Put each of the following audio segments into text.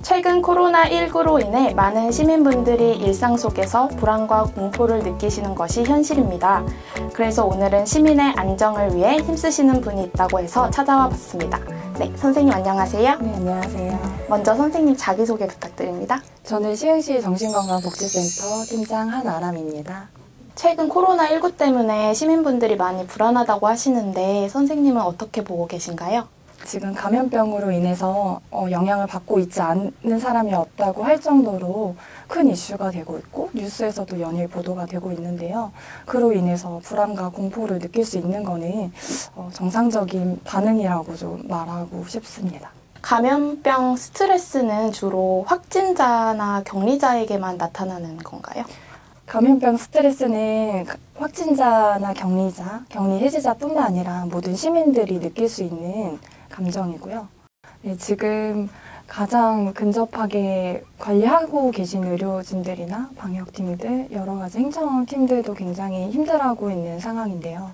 최근 코로나19로 인해 많은 시민분들이 일상 속에서 불안과 공포를 느끼시는 것이 현실입니다. 그래서 오늘은 시민의 안정을 위해 힘쓰시는 분이 있다고 해서 찾아와 봤습니다. 네, 선생님 안녕하세요. 네, 안녕하세요. 먼저 선생님 자기소개 부탁드립니다. 저는 시흥시 정신건강복지센터 팀장 한아람입니다. 최근 코로나19 때문에 시민분들이 많이 불안하다고 하시는데 선생님은 어떻게 보고 계신가요? 지금 감염병으로 인해서 영향을 받고 있지 않는 사람이 없다고 할 정도로 큰 이슈가 되고 있고 뉴스에서도 연일 보도가 되고 있는데요. 그로 인해서 불안과 공포를 느낄 수 있는 거는 정상적인 반응이라고 좀 말하고 싶습니다. 감염병 스트레스는 주로 확진자나 격리자에게만 나타나는 건가요? 감염병 스트레스는 확진자나 격리 해지자뿐만 아니라 모든 시민들이 느낄 수 있는 감정이고요. 네, 지금 가장 근접하게 관리하고 계신 의료진들이나 방역팀들, 여러 가지 행정팀들도 굉장히 힘들어하고 있는 상황인데요.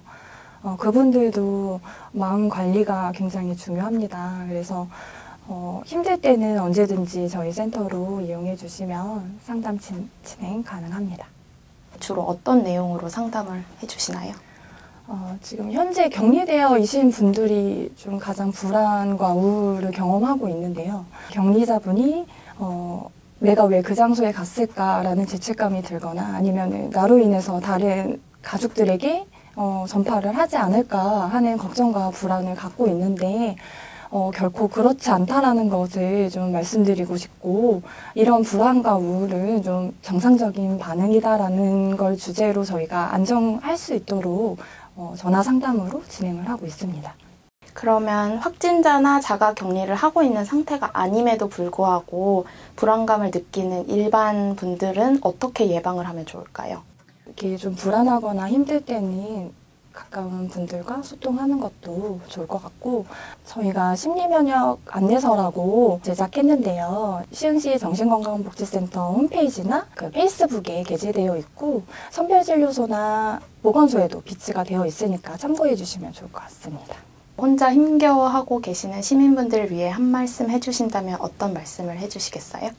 그분들도 마음 관리가 굉장히 중요합니다. 그래서 힘들 때는 언제든지 저희 센터로 이용해 주시면 상담 진행 가능합니다. 주로 어떤 내용으로 상담을 해주시나요? 지금 현재 격리되어 계신 분들이 좀 가장 불안과 우울을 경험하고 있는데요. 격리자분이 내가 왜 그 장소에 갔을까라는 죄책감이 들거나 아니면 나로 인해서 다른 가족들에게 전파를 하지 않을까 하는 걱정과 불안을 갖고 있는데 결코 그렇지 않다라는 것을 좀 말씀드리고 싶고 이런 불안과 우울은 좀 정상적인 반응이다라는 걸 주제로 저희가 안정할 수 있도록 전화 상담으로 진행을 하고 있습니다. 그러면 확진자나 자가 격리를 하고 있는 상태가 아님에도 불구하고 불안감을 느끼는 일반 분들은 어떻게 예방을 하면 좋을까요? 이렇게 좀 불안하거나 힘들 때는 가까운 분들과 소통하는 것도 좋을 것 같고 저희가 심리면역 안내서라고 제작했는데요. 시흥시 정신건강복지센터 홈페이지나 페이스북에 게재되어 있고 선별진료소나 보건소에도 비치가 되어 있으니까 참고해 주시면 좋을 것 같습니다. 혼자 힘겨워하고 계시는 시민분들을 위해 한 말씀 해주신다면 어떤 말씀을 해주시겠어요?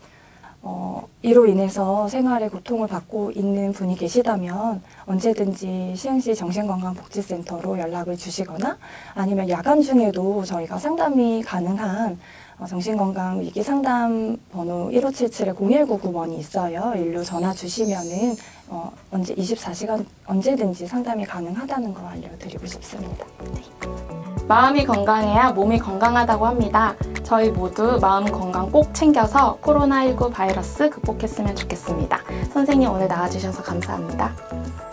이로 인해서 생활에 고통을 받고 있는 분이 계시다면 언제든지 시흥시 정신건강복지센터로 연락을 주시거나 아니면 야간 중에도 저희가 상담이 가능한 정신건강 위기 상담 번호 1577-0199번이 있어요. 일로 전화 주시면은 24시간 언제든지 상담이 가능하다는 거 알려드리고 싶습니다. 네. 마음이 건강해야 몸이 건강하다고 합니다. 저희 모두 마음 건강 꼭 챙겨서 코로나19 바이러스 극복했으면 좋겠습니다. 선생님 오늘 나와주셔서 감사합니다.